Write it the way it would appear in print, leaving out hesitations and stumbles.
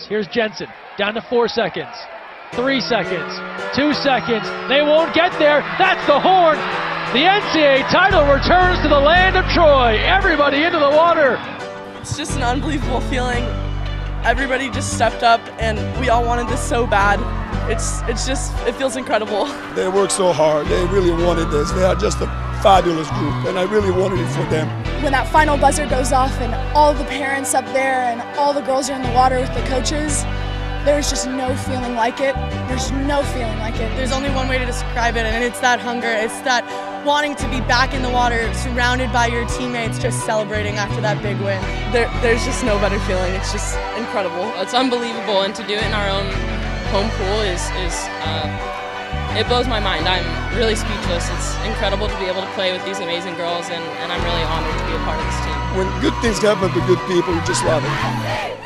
seconds. Here's Jensen, down to 4 seconds. 3 seconds, 2 seconds, they won't get there. That's the horn. The NCAA title returns to the land of Troy. Everybody into the water. It's just an unbelievable feeling. Everybody just stepped up and we all wanted this so bad. It feels incredible. They worked so hard. They really wanted this. They are just a fabulous group and I really wanted it for them. When that final buzzer goes off and all the parents up there and all the girls are in the water with the coaches, there's just no feeling like it. There's no feeling like it. There's only one way to describe it, and it's that hunger. It's that wanting to be back in the water, surrounded by your teammates, just celebrating after that big win. There's just no better feeling. It's just incredible. It's unbelievable, and to do it in our own home pool it blows my mind. I'm really speechless. It's incredible to be able to play with these amazing girls, and I'm really honored to be a part of this team. When good things happen to good people, you just love it.